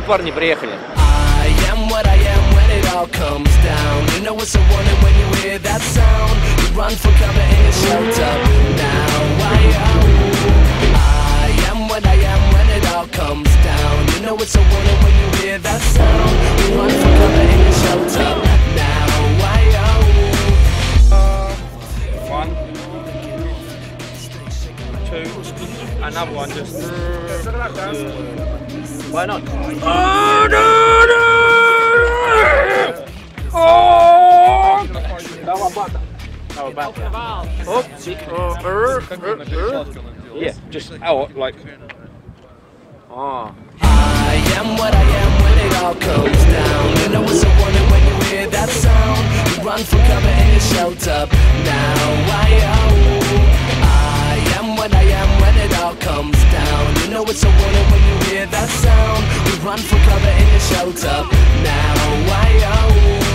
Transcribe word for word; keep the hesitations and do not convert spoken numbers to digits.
парни, приехали. I am what I am when it all comes down. You know it's a warning when you hear that sound. You run for cover and you shelter. Now I am. I am what I am when it all comes down. You know it's a warning when you hear that sound. You run for cover and you shelter. Now I am. Uh, one, two, another one. Just. Why not? Oh no no! Oh! How about that? How about that? Oh, see? Uh, uh, uh, uh. Yeah, just out like. Ah. I am what I am when it all comes down. You know it's a warning when you hear that sound. You run for cover and you shelter. Now I am. I am what I am when it all comes down. You know it's a warning when you hear that sound. We run for cover and you shelter. Now I am.